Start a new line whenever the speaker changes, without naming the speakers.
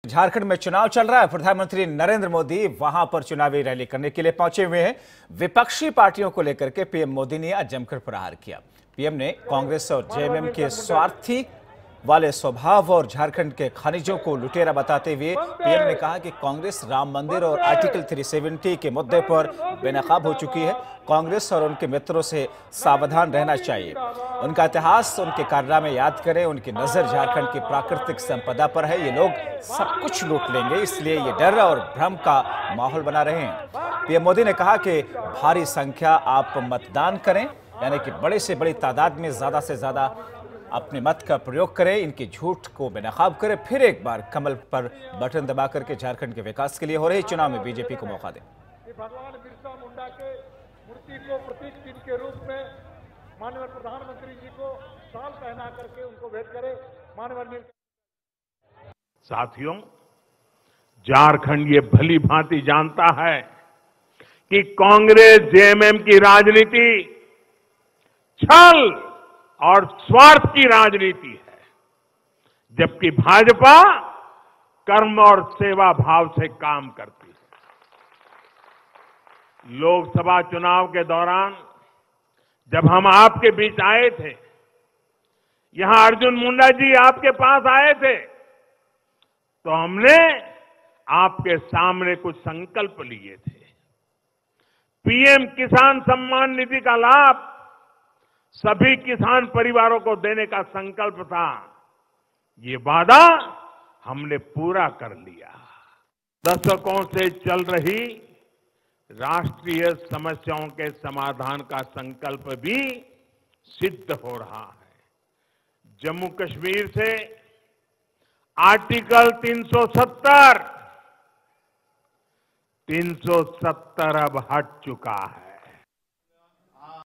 झारखंड में चुनाव चल रहा है। प्रधानमंत्री नरेंद्र मोदी वहां पर चुनावी रैली करने के लिए पहुंचे हुए हैं। विपक्षी पार्टियों को लेकर के पीएम मोदी ने आज जमकर प्रहार किया। पीएम ने कांग्रेस और जेएमएम के स्वार्थी वाले स्वभाव और झारखंड के खनिजों को लुटेरा बताते हुए पीएम ने कहा कि कांग्रेस राम मंदिर और आर्टिकल 370 के मुद्दे पर बेनकाब हो चुकी है। कांग्रेस और उनके मित्रों से सावधान रहना चाहिए। उनका इतिहास, उनके कारनामे याद करें। उनकी नजर झारखंड की प्राकृतिक संपदा पर है। ये लोग सब कुछ लूट लेंगे, इसलिए ये डर और भ्रम का माहौल बना रहे हैं। पीएम मोदी ने कहा कि भारी संख्या आप मतदान करें, यानी कि बड़े से बड़ी तादाद में ज्यादा से ज्यादा अपने मत का प्रयोग करें, इनके झूठ को बेनकाब करें, फिर एक बार कमल पर बटन दबा करके झारखंड के विकास के लिए हो रहे चुनाव में बीजेपी को मौका दें।
भगवान बिरसा मुंडा के मूर्ति को प्रतीक चिन्ह के रूप में माननीय प्रधानमंत्री जी को शाल पहना करके उनको भेंट करे। माननीय
साथियों, झारखंड ये भली भांति जानता है कि कांग्रेस जेएमएम की राजनीति छल और स्वार्थ की राजनीति है, जबकि भाजपा कर्म और सेवा भाव से काम करती है। लोकसभा चुनाव के दौरान जब हम आपके बीच आए थे, यहां अर्जुन मुंडा जी आपके पास आए थे, तो हमने आपके सामने कुछ संकल्प लिए थे। पीएम किसान सम्मान निधि का लाभ सभी किसान परिवारों को देने का संकल्प था। ये वादा हमने पूरा कर लिया। दशकों से चल रही राष्ट्रीय समस्याओं के समाधान का संकल्प भी सिद्ध हो रहा है। जम्मू कश्मीर से आर्टिकल 370 अब हट चुका है।